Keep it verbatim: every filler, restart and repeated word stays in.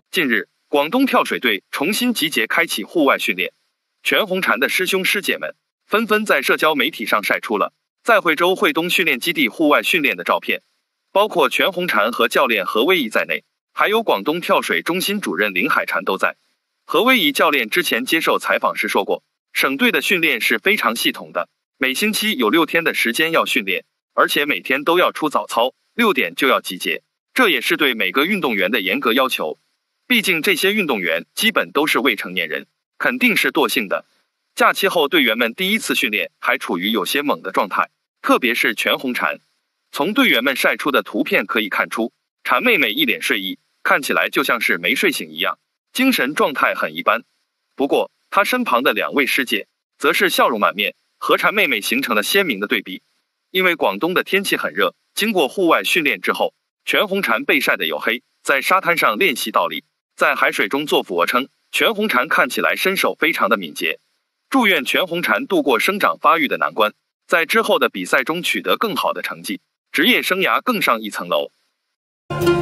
近日，广东跳水队重新集结，开启户外训练。全红婵的师兄师姐们纷纷在社交媒体上晒出了在惠州惠东训练基地户外训练的照片，包括全红婵和教练何威仪在内，还有广东跳水中心主任林海婵都在。何威仪教练之前接受采访时说过，省队的训练是非常系统的，每星期有六天的时间要训练，而且每天都要出早操，六点就要集结，这也是对每个运动员的严格要求。毕竟这些运动员基本都是未成年人，肯定是惰性的。假期后队员们第一次训练还处于有些懵的状态，特别是全红婵。从队员们晒出的图片可以看出，婵妹妹一脸睡意，看起来就像是没睡醒一样，精神状态很一般。不过她身旁的两位师姐则是笑容满面，和婵妹妹形成了鲜明的对比。因为广东的天气很热，经过户外训练之后，全红婵被晒得黝黑，在沙滩上练习倒立，在海水中做俯卧撑，全红婵看起来身手非常的敏捷。祝愿全红婵度过生长发育的难关，在之后的比赛中取得更好的成绩，职业生涯更上一层楼。